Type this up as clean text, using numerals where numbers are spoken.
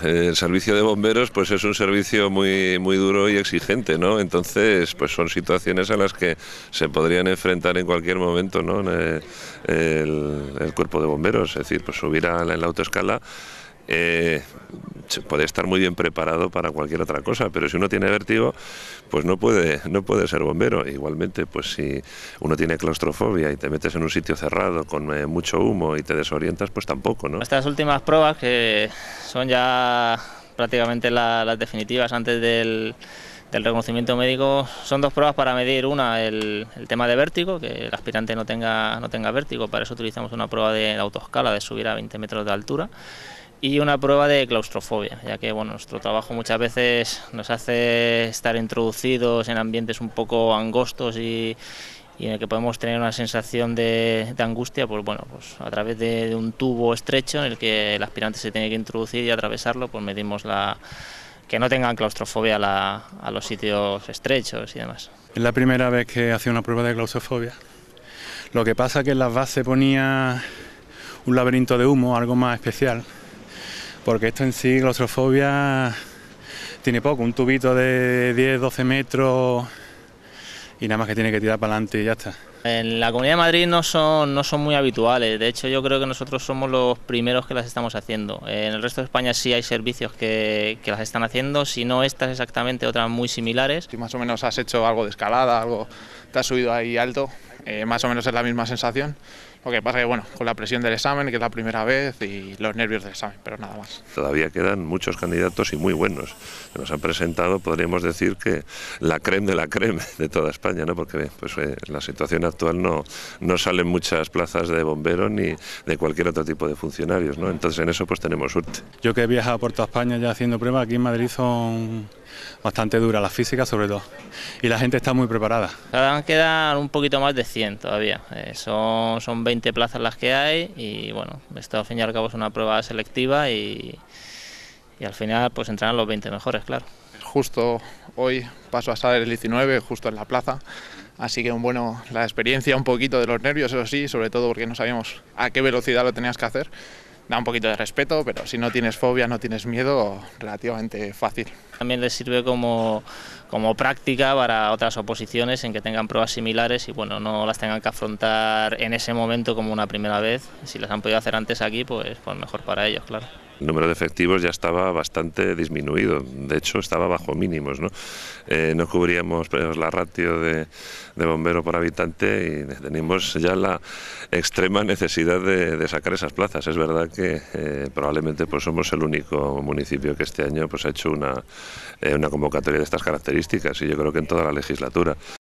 el servicio de bomberos pues es un servicio muy duro y exigente, ¿no? Entonces, pues son situaciones a las que se podrían enfrentar en cualquier momento, ¿no? El cuerpo de bomberos, es decir, pues subir en la autoescala. Se puede estar muy bien preparado para cualquier otra cosa, pero si uno tiene vértigo, pues no puede ser bombero. Igualmente, pues si uno tiene claustrofobia y te metes en un sitio cerrado con mucho humo y te desorientas, pues tampoco, ¿no? Estas últimas pruebas, que son ya prácticamente las definitivas antes del reconocimiento médico, son dos pruebas para medir: una, el tema de vértigo, que el aspirante no tenga vértigo. Para eso utilizamos una prueba de autoescala, de subir a 20 metros de altura, y una prueba de claustrofobia, ya que bueno, nuestro trabajo muchas veces nos hace estar introducidos en ambientes un poco angostos y en el que podemos tener una sensación de angustia, pues bueno, pues a través de un tubo estrecho en el que el aspirante se tiene que introducir y atravesarlo, pues medimos que no tengan claustrofobia a los sitios estrechos y demás. Es la primera vez que hacía una prueba de claustrofobia. Lo que pasa es que en las bases ponía un laberinto de humo, algo más especial, porque esto en sí, claustrofobia, tiene poco, un tubito de 10-12 metros y nada más que tiene que tirar para adelante y ya está. En la Comunidad de Madrid no son muy habituales. De hecho, yo creo que nosotros somos los primeros que las estamos haciendo. En el resto de España sí hay servicios que las están haciendo, si no estas exactamente, otras muy similares. Si más o menos has hecho algo de escalada, algo te has subido ahí alto, más o menos es la misma sensación. Lo que pasa es que, bueno, con la presión del examen, que es la primera vez, y los nervios del examen, pero nada más. Todavía quedan muchos candidatos y muy buenos que nos han presentado, podríamos decir que la crème de la crème de toda España, ¿no? Porque pues, en la situación actual no salen muchas plazas de bomberos ni de cualquier otro tipo de funcionarios, ¿no? Entonces en eso pues tenemos suerte. Yo, que he viajado por toda España ya haciendo pruebas, aquí en Madrid son bastante duras, las físicas sobre todo, y la gente está muy preparada. Quedan un poquito más de 100 todavía, son 20 plazas las que hay, y bueno, esto al fin y al cabo es una prueba selectiva y al final pues entrarán los 20 mejores, claro. Justo hoy paso a estar el 19, justo en la plaza, así que bueno, la experiencia, un poquito de los nervios, eso sí, sobre todo porque no sabíamos a qué velocidad lo tenías que hacer. Da un poquito de respeto, pero si no tienes fobia, no tienes miedo, relativamente fácil. También les sirve como práctica para otras oposiciones en que tengan pruebas similares y bueno, no las tengan que afrontar en ese momento como una primera vez. Si las han podido hacer antes aquí, pues mejor para ellos, claro. El número de efectivos ya estaba bastante disminuido, de hecho estaba bajo mínimos, ¿no? No cubríamos pues, la ratio de bombero por habitante y teníamos ya la extrema necesidad de sacar esas plazas. Es verdad que probablemente pues, somos el único municipio que este año pues, ha hecho una convocatoria de estas características, y yo creo que en toda la legislatura.